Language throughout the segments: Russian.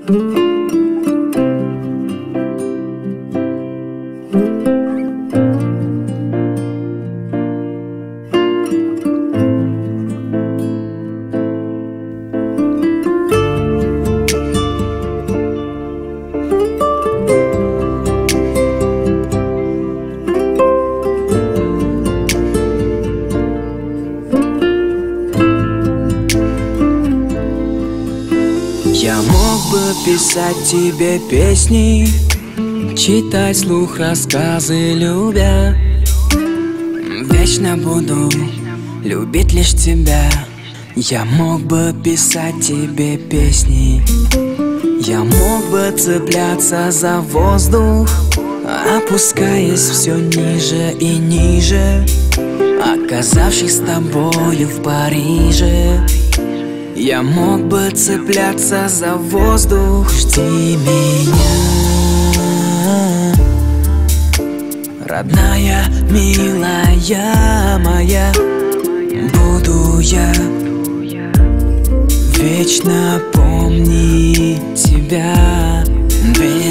Я мог бы писать тебе песни, читать вслух рассказы, любя. Вечно буду любить лишь тебя. Я мог бы писать тебе песни, я мог бы цепляться за воздух, опускаясь все ниже и ниже, оказавшись с тобою в Париже. Я мог бы цепляться за воздух. Жди меня, родная, милая моя. Буду я вечно помнить тебя. Две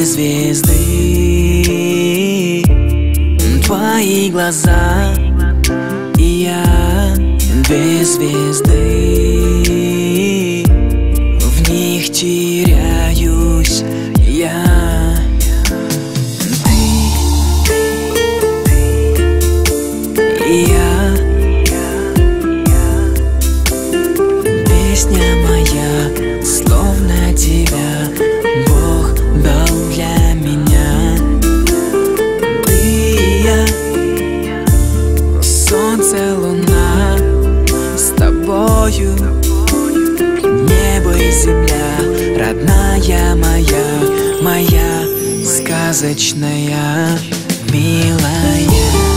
звезды, твои глаза и я. Две звезды, в них теряюсь я. Ты и я. Песня моя, словно тебя Бог дал для меня. Ты и я, солнце, луна, с тобою небо и земля. Родная моя, моя сказочная, милая.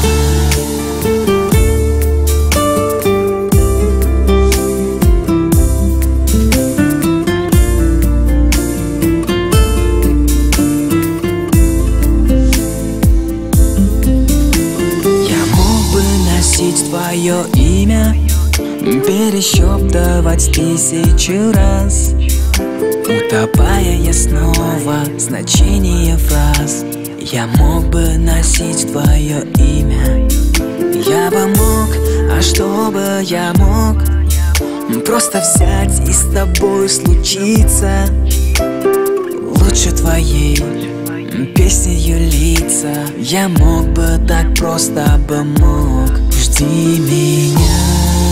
Твое имя перещептывать тысячу раз, утопая я снова в значении фраз. Я мог бы носить твое имя, я бы мог, а что бы я мог? Просто взять и с тобой случиться. Лучше твоей песнею литься. Я мог бы так просто бы мог. Жди меня,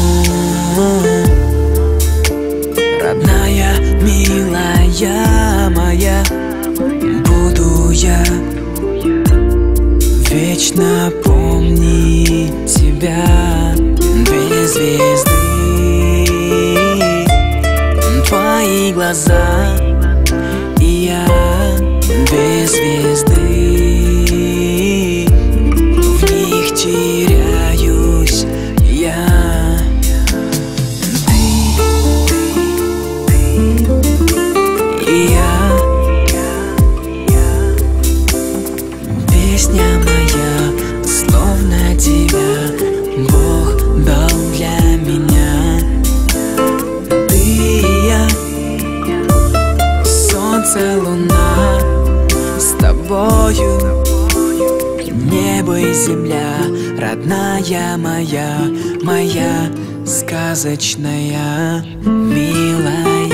родная, милая моя. Буду я вечно помнить тебя. Две звезды, твои глаза и я. Две звезды, в них теряюсь я. Ты и я. Песня моя, словно тебя Бог дал для меня. Ты и я, солнце, луна, с тобою небо и земля. Родная моя, моя сказочная, милая.